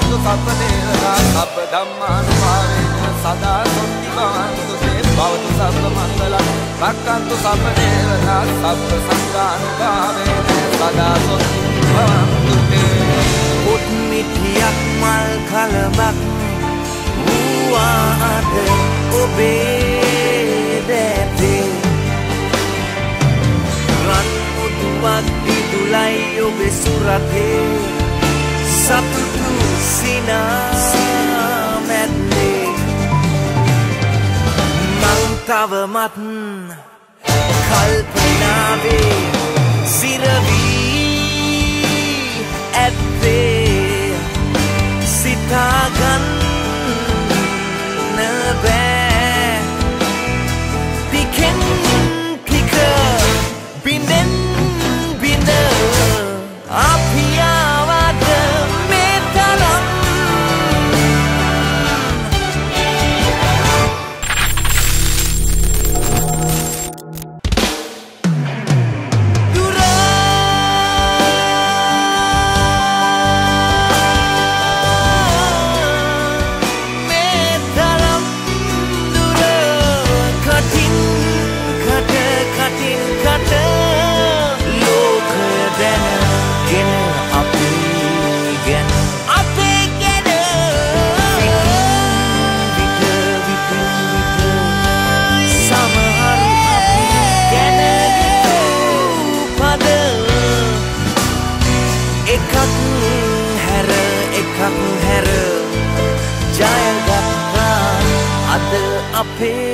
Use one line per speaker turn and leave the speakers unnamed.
රක්කන්තු සබ්බ දේවතා සබ්බ ධම්මානුභාවේන සදා සොත්ති භවන්තු තේ භවතු සබ්බ මංගලං රක්කන්තු සබ්බ දේවතා සබ්බ සංඝානුභාවේන සදා සොත්ති භවන්තු තේ
පුත් මිටියක් මල් කලබක් වූවාද ඔබේ දැතේ රන් මුතුවක් දිදුලයි ඔබේ සුරතේ සතුටු සිනා මැද්දේ මං තවමත් කල්පනාවේ සිරවී ඇත්තේ සිතාගන්න බෑ පිකෙන් පික බින්දෙන් බින්ද අපියාවද මේ තරම් එකක් හැර ජයගත්තා අද අපේ